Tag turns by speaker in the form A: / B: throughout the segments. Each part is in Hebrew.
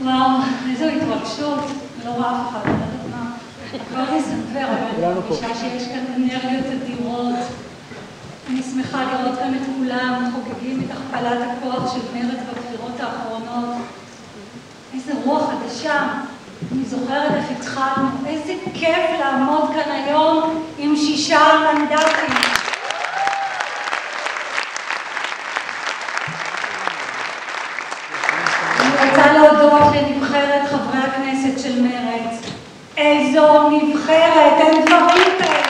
A: וואו, איזו התרגשות, לא רואה אף אחד, לא יודעת מה. כבר נספר, אבל אני חושבת שיש כאן אנרגיות אדירות. אני שמחה לראות כאן את כולם חוגגים את הכפלת הכוח של מרצ בבחירות האחרונות. איזה רוח חדשה. אני זוכרת איך התחלנו. איזה כיף לעמוד כאן היום עם 6 מנדטים. אני רוצה להודות לנבחרת חברי הכנסת של מרצ. איזו נבחרת, אין דברים כאלה.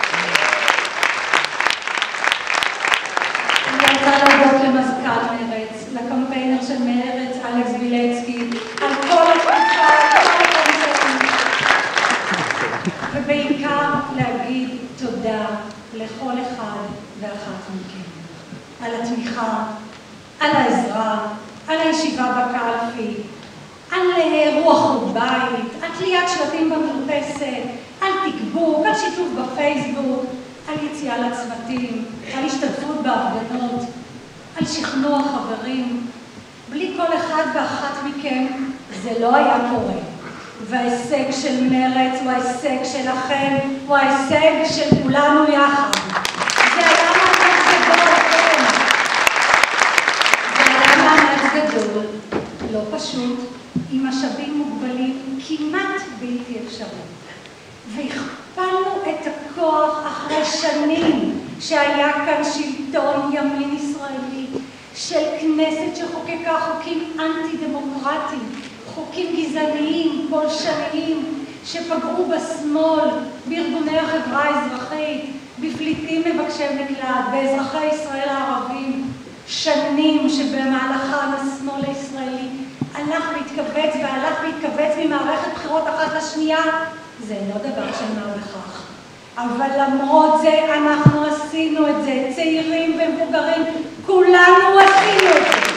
A: אני רוצה להודות למזכ"ל מרצ, לקמפיינר של מרצ, אלכס וילצקי, על כל התקופה, כל הקמפיין. ובעיקר להגיד תודה לכל אחד ואחת מכם. על התמיכה, על העזרה, על הישיבה בקלפי, על רוח ובית, על תליית שלטים במרפסת, על תגבור, על שיתוף בפייסבוק, על יציאה לצוותים, על השתתפות בהפגנות, על שכנוע חברים. בלי כל אחד ואחת מכם זה לא היה קורה. וההישג של מרצ הוא ההישג שלכם, הוא ההישג של כולנו יחד. זה היה מאמץ גדול, כן. זה היה מאמץ גדול, לא פשוט, עם משאבים מוגבלים כמעט בלתי אפשרי. והכפלנו את הכוח אחרי שנים שהיה כאן שלטון ימין ישראלי, של כנסת שחוקקה חוקים אנטי-דמוקרטיים, חוקים גזעניים, פולשניים, שפגעו בשמאל, בארגוני החברה האזרחית, בפליטים מבקשי מקלט, באזרחי ישראל הערבים. שנים שבמהלכם השמאל הישראלי הלך והתכווץ והלך והתכווץ ממערכת בחירות אחת לשנייה. זה לא דבר של מה בכך. אבל למרות זה אנחנו עשינו את זה, צעירים ומבוגרים, כולנו עשינו את זה.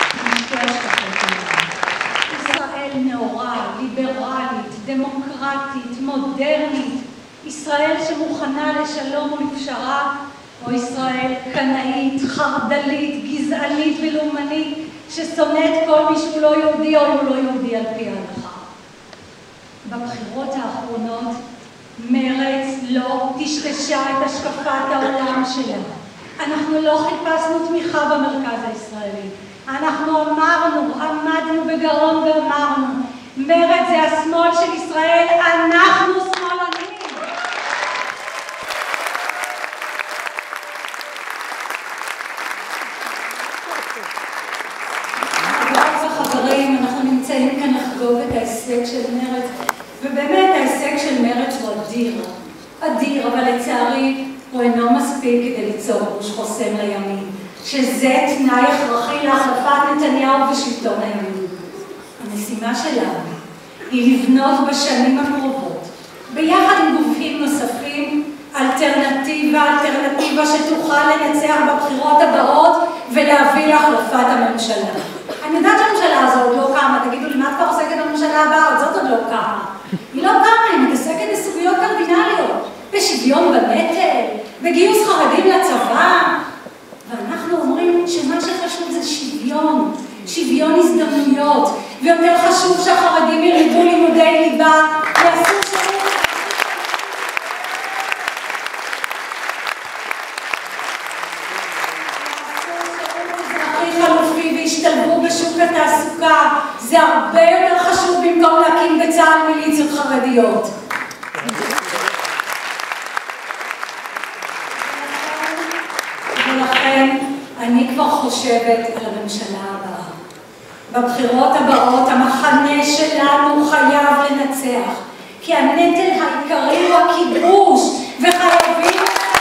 A: ישראל נאורה, ליברלית, דמוקרטית, מודרנית, ישראל שמוכנה לשלום ולפשרה, או ישראל קנאית, חרדלית, גזענית ולאומנית, ששונאת כל מי שהוא לא יהודי או הוא לא יהודי על פי ההלכה. בבחירות האחרונות מרצ לא טשטשה את השקפת העולם שלה. אנחנו לא חיפשנו תמיכה במרכז הישראלי. אנחנו עמדנו בגרון ואמרנו, מרצ זה השמאל של ישראל, אנחנו שמאלנים. חברים, אנחנו נמצאים כאן לחגוג את ההישג של מרצ, ובאמת ההישג של מרצ הוא אדיר. אדיר, אבל לצערי הוא אינו מספיק כדי ליצור גוש חוסם לימין, שזה תנאי הכרחי להחלפת נתניהו בשלטון הימין. המשימה שלנו היא לבנות בשנים הקרובות, ביחד עם גופים נוספים, אלטרנטיבה שתוכל לנצח בבחירות הבאות ולהביא להחלפת הממשלה. אני יודעת שהממשלה הזו עוד לא קמה, תגידו לי, מה כבר עוסקת בממשלה הבאה? זאת עוד לא קמה. היא לא קמה, היא מתעסקת בסוגיות קרדינליות, בשוויון בנטל, בגיוס חרדים לצבא. ואנחנו אומרים שמה שחשוב זה שוויון הזדמנויות, ויותר חשוב שהחרדים ילמדו לימודי ליבה, יעשו שירות אזרחי חלופי והשתלבו בשוק התעסוקה. זה הרבה יותר חשוב במקום להקים בצה"ל מיליציות חרדיות. ולכן אני כבר חושבת על הממשלה הבאה. בבחירות הבאות המחנה שלנו חייב לנצח, כי הנטל העיקרי הוא הכיבוש, וחייבים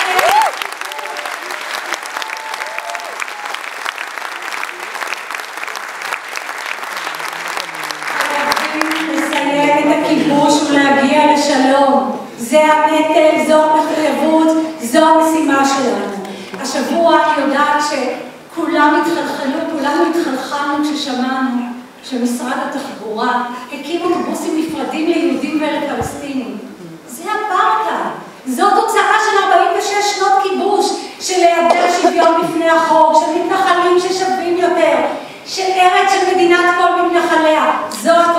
A: לסיים את הכיבוש ולהגיע לשלום. זה הנטל, זו המחויבות, זו המשימה שלנו. השבוע אני יודעת שכולנו התחלחלנו כששמענו שמשרד התחבורה הקים אוטובוסים נפרדים ליהודים ולפלסטינים. זה אפרטהייד. זו תוצאה של 46 שנות כיבוש, של היעדר שוויון בפני החוק, של מתנחלים ששווים יותר, של ארץ של מדינת כל מתנחליה. זו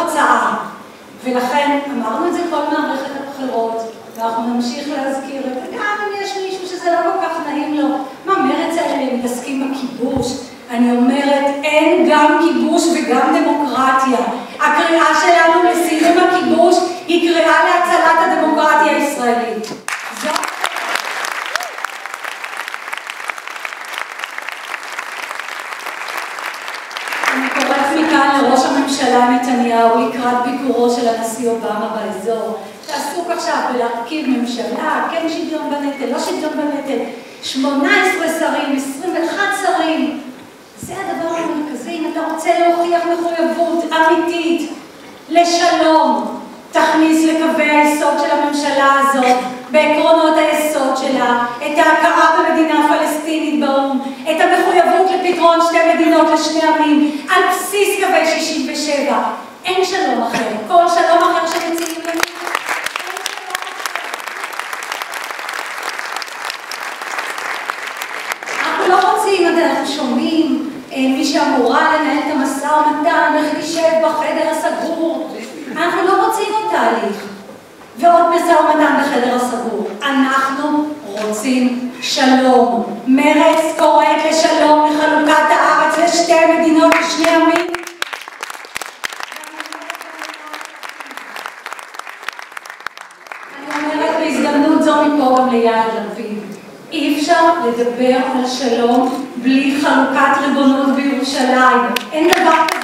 A: ולכן אמרנו את זה כל מערכת הבחירות, ואנחנו נמשיך להזכיר את זה, גם אם יש מישהו שזה לא כל כך נעים לו, מה מרץ האלה מתעסקים בכיבוש? אני אומרת, אין גם כיבוש וגם דמוקרטיה. הקריאה שלנו לסיום הכיבוש היא קריאה להצלת הדמוקרטיה הישראלית. אני קוראת מכאן לראש הממשלה נתניהו לקראת ביקורו של הנשיא אובמה באזור. תעסוק עכשיו בלהרכיב ממשלה, כן שוויון בנטל, לא שוויון בנטל, 18 שרים, 21 שרים. זה הדבר המרכזי. אם אתה רוצה להוכיח מחויבות אמיתית לשלום, תכניס לקווי היסוד של הממשלה הזאת, בעקרונות היסוד שלה, את ההכרה במדינה פלסטינית באו"ם, את המחויבות לפתרון שתי מדינות לשני עמים, על בסיס קווי 67. אין שלום אחר. כל שלום אחר שמציעים לנו. אנחנו לא רוצים, אנחנו שומעים, מי שאמורה לנהל את המשא ומתן, איך תשב בחדר הסגור. אנחנו לא רוצים עוד תהליך ועוד משא ומתן בחדר הסגור. אנחנו רוצים שלום. מרץ קוראת לשלום, לחלוקת הארץ לשתי מדינות לשני עמים. אני אומרת בהזדמנות זו מפה גם ליאיר לפיד. אי אפשר לדבר על שלום בלי חלוקת ריבונות בירושלים. אין דבר כזה.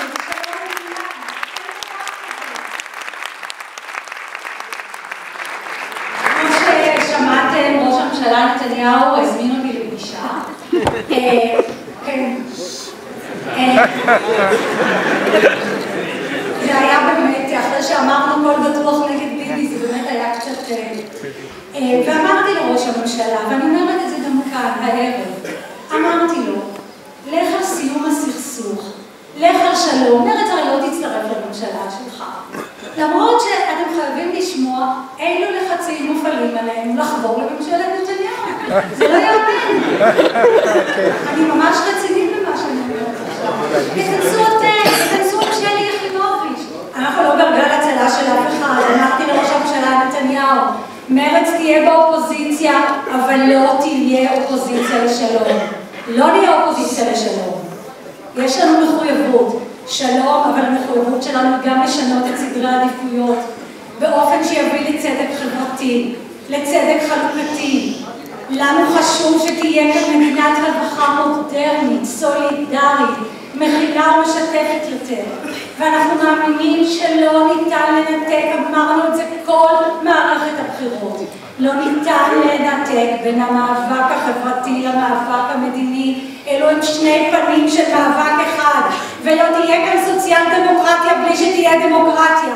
A: כמו ששמעתם, ראש הממשלה נתניהו הזמין אותי לפגישה. כן. זה היה באמת, אחרי שאמרנו כל בטוח נגד ביבי, זה באמת היה קצת... ואמרתי לראש הממשלה, ואני אומרת את זה גם כאן, הערב, אמרתי לו, לך על סיום הסכסוך, לך על שלום, מרץ הרי לא תצטרף לממשלה שלך. למרות שאתם חייבים לשמוע אילו לחצים מופעלים עליהם לחבור לממשלת נתניהו. זה לא יאמן. אני ממש רצינית במה שאני אומרת עכשיו. תכנסו את שלי יחימוביץ'. אנחנו לא גלגל הצלה של אף אחד. אמרתי לראש הממשלה נתניהו, מרץ תהיה באופוזיציה, אבל לא תהיה אופוזיציה לשלום. לא נהיה אופוזיציה לשלום. יש לנו מחויבות. שלום, אבל המחויבות שלנו גם לשנות את סדרי העדיפויות באופן שיביא לצדק חברתי, לצדק חלוקתי. לנו חשוב שתהיה כאן מדינת רווחה מודרנית, סולידרית, מכילה ומשתפת יותר. ואנחנו מאמינים שלא ניתן לנתק, אמרנו את זה כל מערכת הבחירות. לא ניתן לנתק בין המאבק החברתי למאבק המדיני, אלו הם שני פנים של מאבק אחד, ולא תהיה כאן סוציאל דמוקרטיה בלי שתהיה דמוקרטיה.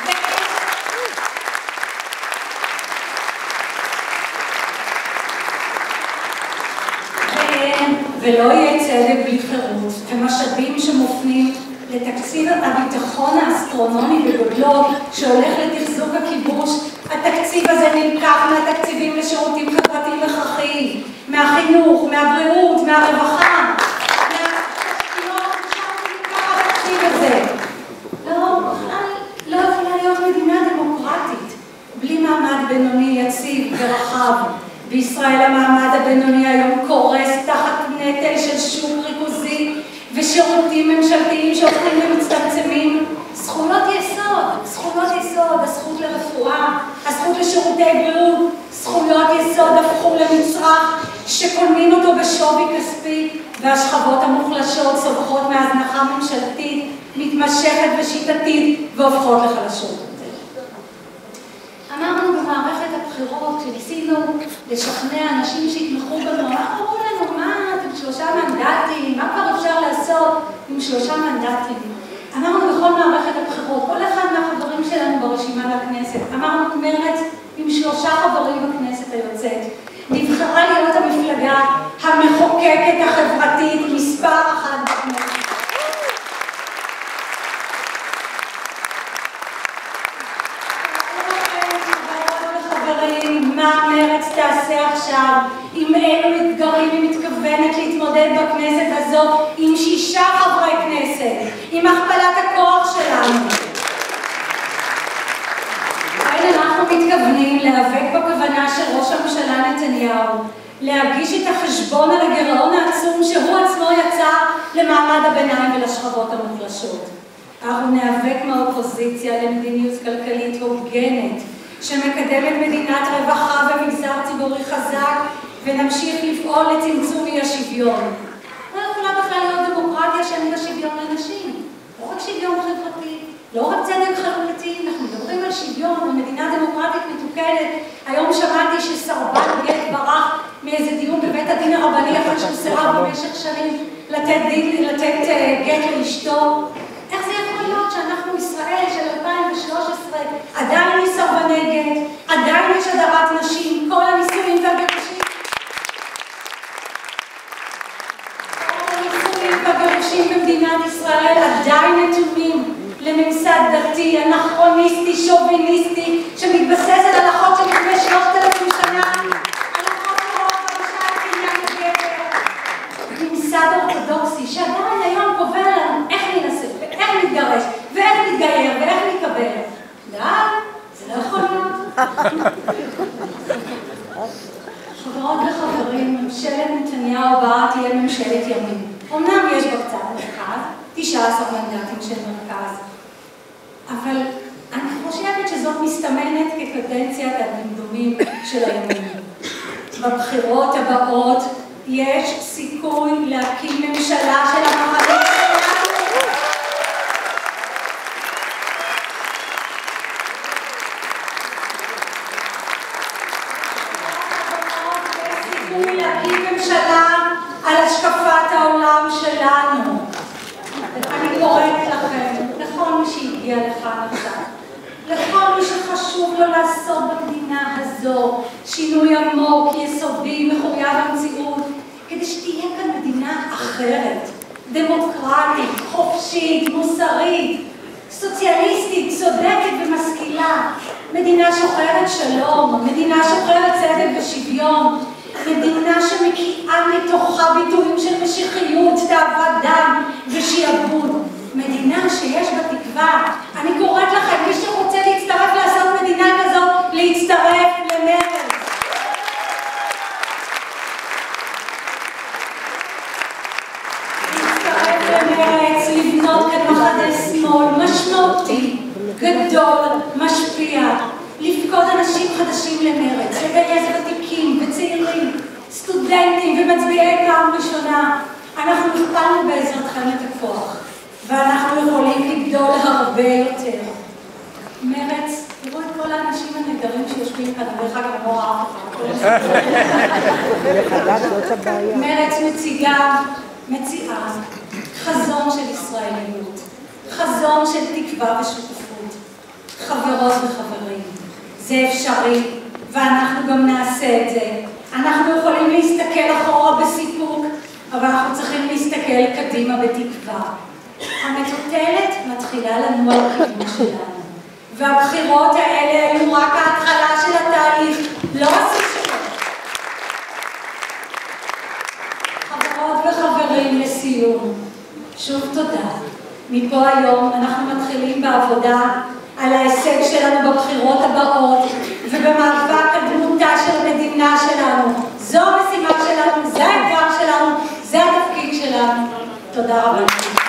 A: ולא יהיה צדק בלי חירות, ומשאבים שמופנים לתקציב הביטחון האסטרונומי בגודלו שהולך לתחזוק הכיבוש. התקציב הזה נלקח מהתקציבים לשירותים חברתיים הכרחיים, מהחינוך, מהבריאות, מהרווחה, מהתשתיות, שם נלקח התקציב הזה. לא, בכלל לא יכולה להיות מדינה דמוקרטית בלי מעמד בינוני יציב ורחב. בישראל המעמד הבינוני היום קורס תחת נטל של שוק ריכוזי ושירותים ממשלתיים שהופכים ומצטמצמים. זכויות יסוד, הזכות לרפואה, הזכות לשירותי בריאות, זכויות יסוד הפכו למצרך שקונים אותו בשווי כספי, והשכבות המוחלשות סובחות מהזנחה ממשלתית מתמשכת ושיטתית והופכות לחלשות יותר. אמרנו במערכת הבחירות שניסינו לשכנע אנשים שיתמכו בנו, אמרו לנו, מה, אתם 3 מנדטים, מה כבר אפשר לעשות עם 3 מנדטים? אמרנו בכל מערכת הבחירות, כל אחד מהחברים שלנו ברשימה לכנסת, אמרנו מרץ עם 3 חברים בכנסת היוצאת, נבחרה להיות המפלגה המחוקקת החברתית מספר 1 בכנסת. מה מרץ תעשה עכשיו, עם אילו אתגרים היא מתכוונת להתמודד בכנסת הזו, עם 6 חברי כנסת, עם הכפלת הכוח שלנו. חשבון על הגירעון העצום שהוא עצמו יצר למעמד הביניים ולשכבות המוחלשות. אנחנו ניאבק מהאופוזיציה למדיניות כלכלית הוגנת, שמקדמת מדינת רווחה ומגזר ציבורי חזק, ונמשיך לפעול לצמצום אי השוויון. לא יכולה בכלל להיות דמוקרטיה שאין לה שוויון לנשים. לא רק שוויון חברתי, לא רק צדק חברתי, אנחנו מדברים על שוויון במדינה דמוקרטית מתוקנת. היום שמעתי שסרבן גט ברח מאיזה דיון בבית הדין הרבני אחרי שהוא סירב במשך שנים לתת גט לאשתו. איך זה יכול להיות שאנחנו ישראל של 2013 עדיין יש סרבני גט, עדיין יש הדרת נשים, כל הנישואים והגירושים במדינת ישראל עדיין נתונים לממסד דתי, אנכרוניסטי, שוביניסטי, שמתבסס על הלכות של לפני 3,000 שנה, הלכות הרוב במשל קניין הגבר, ממסד אורתודוקסי שעדיין היום קובע לנו איך להינשא, ואיך להתגרש, ואיך להתגייר, ואיך להתקבל. די, זה לא יכול להיות. חברות וחברים, ממשלת נתניהו הבאה תהיה ממשלת ימין. אמנם יש בה קצת מרכז, 19 מנדטים של מרכז, אבל אני חושבת שזאת מסתמנת כקדנציית הדמדומים של הימין. בבחירות הבאות יש סיכוי להקים ממשלה של המחנה שלנו. יש סיכוי להקים ממשלה על השקפת העולם שלנו. אני קוראת לכם, לכל מי שהגיע לכאן עכשיו, לכל מי שחשוב לו לעשות במדינה הזו שינוי עמוק, יסודי, מחויב המציאות, כדי שתהיה כאן מדינה אחרת, דמוקרטית, חופשית, מוסרית, סוציאליסטית, צודקת ומשכילה, מדינה שוחרת שלום, מדינה שוחרת צדק ושוויון, מדינה שמקיאה מתוכה ביטויים של משיחיות, תאוות דם ושיעבוד. מדינה שיש בה תקווה. אני קוראת לכם, מי שרוצה להצטרף לעשות מדינה כזאת, להצטרף למרץ. להצטרף למרץ, לבנות כאן מחנה שמאל משמעותי, גדול, משפיע. לפקוד אנשים חדשים למרץ, לגייס ותיקים וצעירים, סטודנטים ומצביעי פעם ראשונה. אנחנו הכפלנו בעזרתכם את הכוח, ואנחנו יכולים לגדול הרבה יותר. מרץ, תראו את כל האנשים הנהדרים שיושבים כאן, דרך אגב, לא ראה אף אחד. מרץ מציעה חזון של ישראליות, חזון של תקווה ושותפות. חברות וחברים, זה אפשרי, ואנחנו גם נעשה את זה. אנחנו יכולים להסתכל אחורה בסיפוק, אבל אנחנו צריכים להסתכל קדימה בתקווה. המטוטלת מתחילה לנוע לכיוון שלנו, והבחירות האלה היו רק ההתחלה של התהליך, לא הסוף שלו. חברות וחברים, לסיום, שוב תודה. מפה היום אנחנו מתחילים בעבודה על ההישג שלנו בבחירות הבאות ובמאבק על דמותה של המדינה שלנו. זו המשימה שלנו, זה האתגר שלנו, זה התפקיד שלנו. תודה רבה.